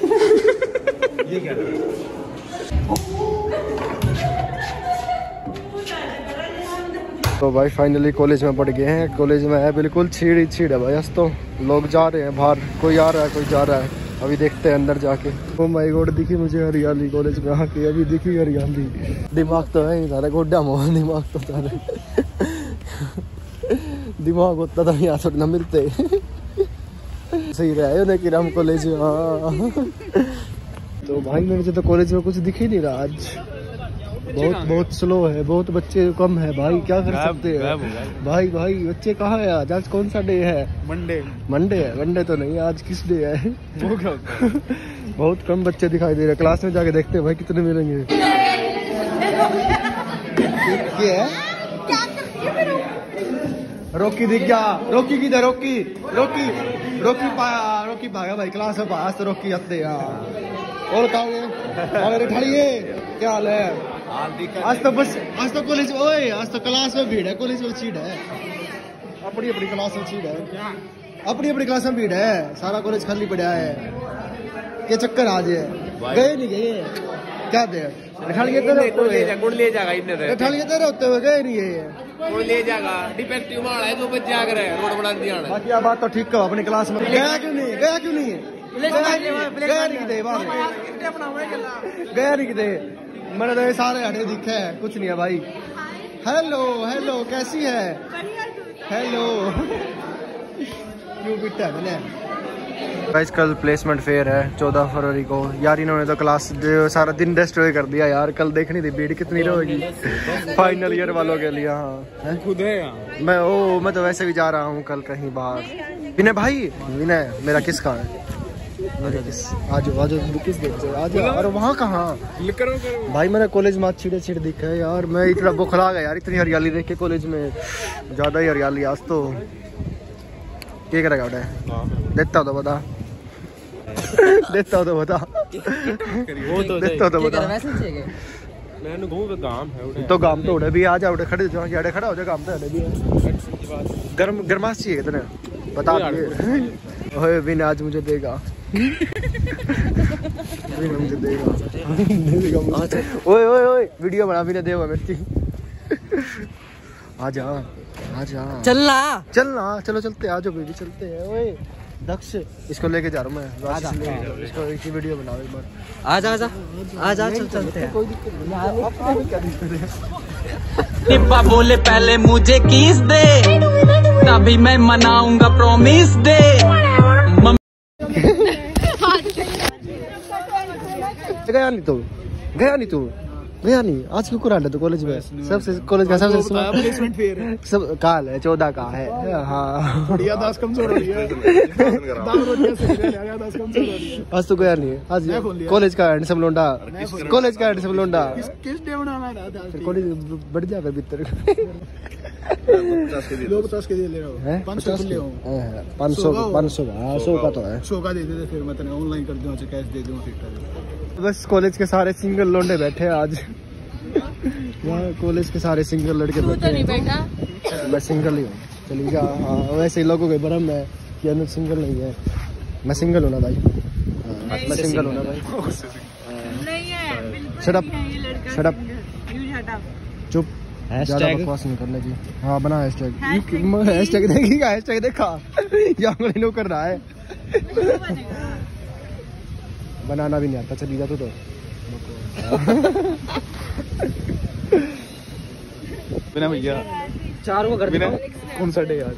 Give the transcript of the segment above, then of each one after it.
ये क्या तो भाई फाइनली कॉलेज में पढ़ गए हैं। कॉलेज में है बिल्कुल छीड़ ही छीड़ है भाई। आज तो लोग जा रहे हैं बाहर, कोई आ रहा है कोई जा रहा है। अभी देखते हैं अंदर जाके। ओ माय गॉड, दिखी मुझे हरियाली कॉलेज में आके। अभी दिखी हरियाली। दिमाग तो है सारा गोड्डा मोहन, दिमाग तो सारे दिमाग होता था यहाँ थोड़ा ना मिलते। सही रहा है कि राम कॉलेज। हाँ तो भाई मेरे से तो कॉलेज में कुछ दिख ही नहीं रहा आज। बहुत स्लो है, बहुत बच्चे कम है भाई। क्या कर सकते हैं भाई। बच्चे कहाँ है आज? आज कौन सा डे है? मंडे है। मंडे तो नहीं, आज किस डे है? बहुत कम बच्चे दिखाई दे रहे हैं। क्लास में जाके देखते हैं भाई कितने मिलेंगे। क्या है? रोकी दिख गया। रोकी किधर? रोकी भागा भाई क्लास में। आज तो रोकी आते यार। और ठाड़िए, क्या हाल है? आज तो कॉलेज, ओए आज तो क्लास में भीड़ है। कॉलेज में सीट है, अपनी क्लास में सीट है। अपनी क्लास में भीड़ है। सारा कॉलेज खाली पड़ा है। क्या चक्कर आज है? गए नहीं गए क्या दे? गुड़ ले जाएगा होते हुए गए नहीं गए। गुड़ ले जाएगा। डिफेक्टिव माल है, 2 बच्चे आ गए रोड बना दिया। बाकी बात तो ठीक कहो। अपनी क्लास में गया क्यों नहीं? गया नहीं किते। मैंने तो सारे हटे दिखे है, कुछ नहीं है भाई। हेलो कैसी है? हेलो क्यों पिटा है मैंने? गाइस कल प्लेसमेंट फेयर है 14 फरवरी को। यार इन्होंने तो क्लास सारा दिन डिस्ट्रॉय कर दिया यार। कल देखनी थी भीड़ कितनी रहेगी फाइनल ईयर वालों के लिए। हाँ खुद है मैं तो वैसे भी जा रहा हूँ कल कहीं बाहर। विनय मेरा किस का है? आज किस आज और वहाँ कहाँ भाई? मैंने कॉलेज में छिड़े दिखा है यार। मैं इतना बुखला गया यार इतनी हरियाली देख के कॉलेज में। ज्यादा ही हरियाली आज तो। क्या करेगा उठे? देता हो तो बता। तो गांव तो उड़े भी आ जा। उड़े खड़े खड़ा हो जाए गांव तो भी गर्माश चाहिए कितने बता दिए। विन आज मुझे देगा। मुझे देगा। ओए वीडियो बना भी नहीं देगा मेरी। आजा चलना चलो चलते। आजो बेबी चलते हैं। ओए दक्ष इसको लेके जा रहा हूँ मैं। इसको एक ही वीडियो बनाओ एक बार। आजा चलते हैं। कोई दिक्कत नहीं। निब्बा बोले पहले मुझे किस दे, तभी मैं मनाऊंगा प्रॉमिस डे। गया नहीं आज क्यों कुरान है? तो कॉलेज में सबसे कॉलेज का सबसे प्लेसमेंट फेयर सब काल है 14 का है। हाँ बढ़िया 10 कमजोर हो रही है। आज तो गया नहीं है। आज कॉलेज का हैंडसम लोंडा। कॉलेज किस डे बनाना है? कॉलेज बढ़ जाएगा भीतर। 50 के ले रहा हूँ। 500 का तो है। 100 का दे दे फिर मैं तेरे ऑनलाइन कर दूंगा, कैश दे दूंगा। बस कॉलेज के सारे सिंगल लोंडे बैठे हैं आज। यहाँ कॉलेज के सारे सिंगल लड़के बैठे हैं। नहीं बैठा? मैं सिंगल ही हूँ। चलिए हाँ वैसे ही लोगों के भरम है कि अनुज सिंगल नहीं है। मैं सिंगल हूँ ना भाई। मैं सिंगल हूँ ना भाई। चुप ज़्यादा बकवास नहीं करने की। हाँ बना हैशटैग देखिएगा। हैशटैग देखा यहाँ नो कर रहा है। बनाना भी नहीं आता। चली जा तो बिना भैया 4 को कर देना। कौन सा डे आज?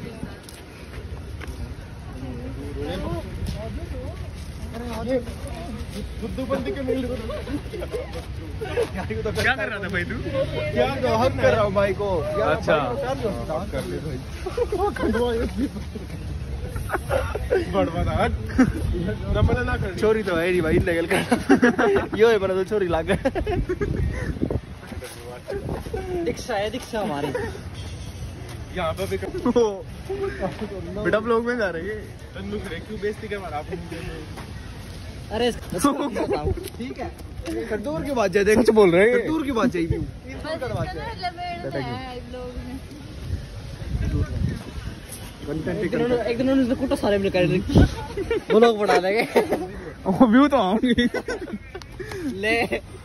क्या कर रहा था भाई तू? क्या हक कर रहा हूँ भाई को। अच्छा छोरी तो है नहीं भाई निकल कर। यो है बना तो छोरी लाग दीक्षा हमारी यहाँ पे बेटा ब्लॉग में जा रही है। क्यों बेइज्जती करवा रहा आप? अरे ठीक है दूर की बात जाए। देख बोल रहे हैं दूर की बात चाहिए। एक दिन कुछ सारे मिल कर वो लोग बढ़ा देंगे। व्यू तो आऊंगी ले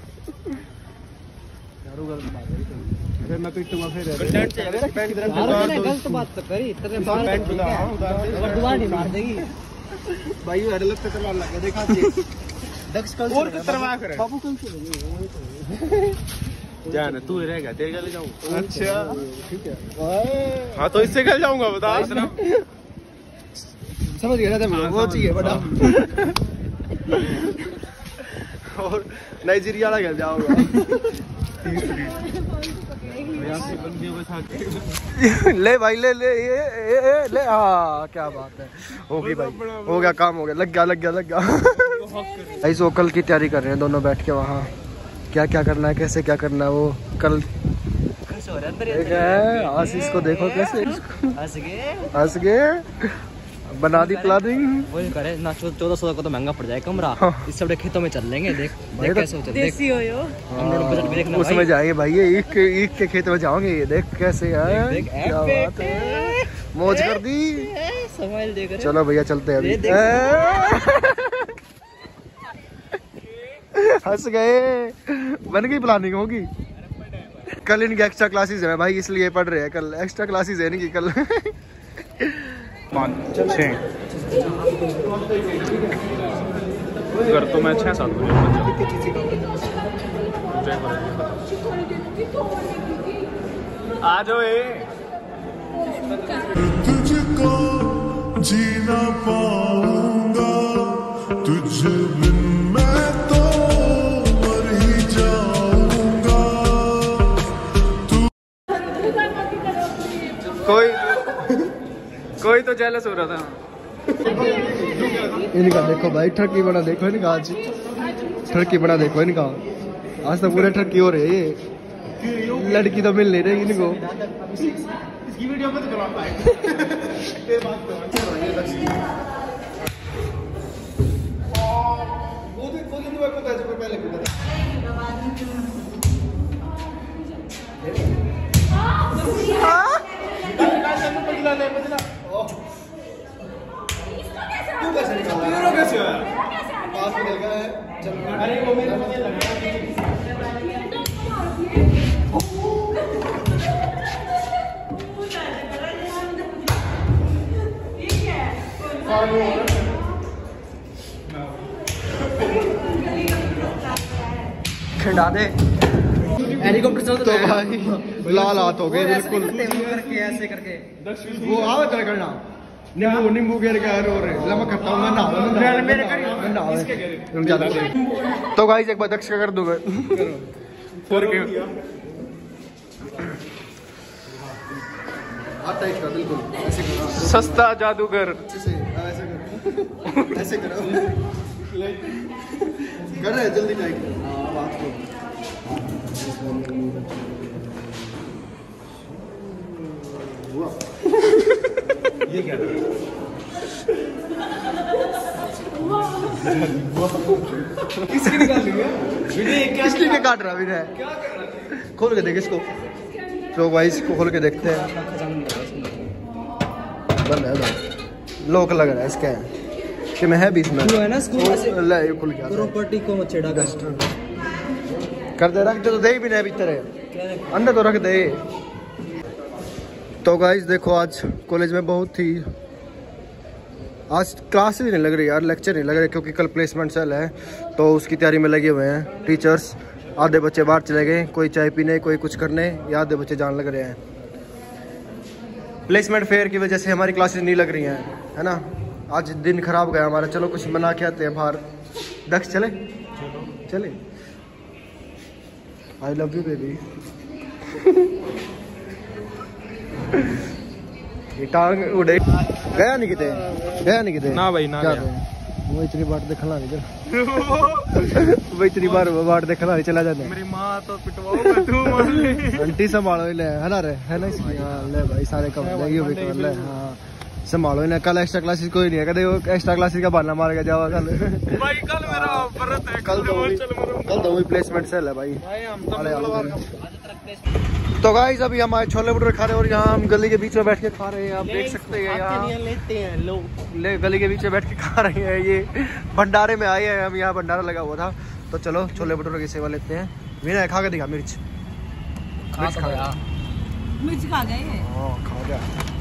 मैं पीटूंगा फिर गलत बात तो करी तेरे नहीं मार देगी भाई। हर लोग तो करवा लगे देखा दक्ष कल और करवा करे बाबू कल से जाना तू रहेगा तेरे गले जाऊँ। अच्छा ठीक है हाँ तो इससे कल जाऊंगा बता समझ गया था वो चाहिए बड़ा और नाइजीरिया वाला खेल जाऊंगा। ले भाई ले ले ले हाँ क्या बात है होगी भाई हो गया काम हो गया लग गया ऐसे वो कल की तैयारी कर रहे हैं दोनों बैठ के वहाँ क्या क्या करना है कैसे क्या करना है वो कल आशीष को देखो कैसे हंस गए बना दी प्लानिंग वही करे ना 1400 को तो महंगा पड़ जाए कमरा इस सब खेतों में चल लेंगे देख कैसे हो देसी हो यो हम लोग बजट में देखना उसमें जाएंगे भाई ये ईख के खेत में जाओगे ये देख कैसे है क्या बात है मौज कर दी स्माइल देख रहे चलो भैया चलते हैं अभी हंस गए बन गई प्लानिंग होगी कल इनकी एक्स्ट्रा क्लासेस है भाई इसलिए पढ़ रहे हैं कल एक्स्ट्रा क्लासेस है इनकी कल 5 6 घर तो मैं 6-7 बजे आ जाओ तुझको जीना पाऊंगा तुझ बिन मैं तो मर ही जाऊंगा कोई तो जेलस हो रहा था। इनका देखो भाई ठरकी बना देखो इनका आज ठरकी बना देखो इनका आज तो पूरे ठरकी हो रहे ये लड़की तो मिल नहीं रही इनको इसकी वीडियो में तो करवा पाएंगे अरे वो मेरे मुझे लगा खिंडा दे हेलीकॉप्टर चल तो भाई लाल हाथ हो गए बिल्कुल करके ऐसे करके वो आओ कर करना नींबू गिर गया रो रहे मैं करता हूं तो गाइस एक बार दक्ष का कर दूंगा बिल्कुल सस्ता जादूगर ऐसे करो कर रहे जल्दी टाइट बात को ये क्या किसकी निकाल रही है किसकी के काट रहा है क्या कर रहा है खोल के देख इसको तो भाई इसको खोल के देखते हैं बंद है लॉक लग रहा है इसका कि मैं है बीच में है ना इसको ले ये खुल गया प्रॉपर्टी को मत छेड़ा कर दे रख दे तो दे भी नहीं भीतर है अंदर तो रख दे। तो गाइस देखो आज कॉलेज में बहुत ही आज क्लास भी नहीं लग रही यार लेक्चर नहीं लग रहे क्योंकि कल प्लेसमेंट सेल है तो उसकी तैयारी में लगे हुए हैं टीचर्स। आधे बच्चे बाहर चले गए कोई चाय पीने कोई कुछ करने या आधे बच्चे जान लग रहे हैं। प्लेसमेंट फेयर की वजह से हमारी क्लासेस नहीं लग रही हैं है ना। आज दिन खराब गया हमारा चलो कुछ बना के आते हैं बाहर। दक्ष चले चले आई लव यू बेबी टांग उड़े गया नहीं किते ना भाई ना गया वो इतनी बार देखना नहीं वो इतनी बार बार देखना नहीं चला जाने मेरी माँ तो पिटवाओगे तू आंटी संभालो ले है ना रे है ना ले भाई सारे कम ले हाँ संभालो इन्हें। कल एक्स्ट्रा क्लासेस कोई नहीं है कहते वो एक्स्ट्रा क्लासेस का बहाना मार के जाओ कल भाई कल मेरा व्रत है कल तो वही प्लेसमेंट सेल है भाई हम तो तो गाइस अभी हम आए छोले भटूरे खा रहे हैं और यहाँ हम गली के बीच में बैठ के खा रहे हैं। आप देख सकते हैं यहाँ लेते हैं लोग गली के बीच में बैठ के खा रहे हैं। ये भंडारे में आए हैं हम, यहाँ भंडारा लगा हुआ था। तो चलो छोले भटूरे की सेवा लेते हैं। विनय खा के दिखा मिर्च। मिर्च खा गया खा गया।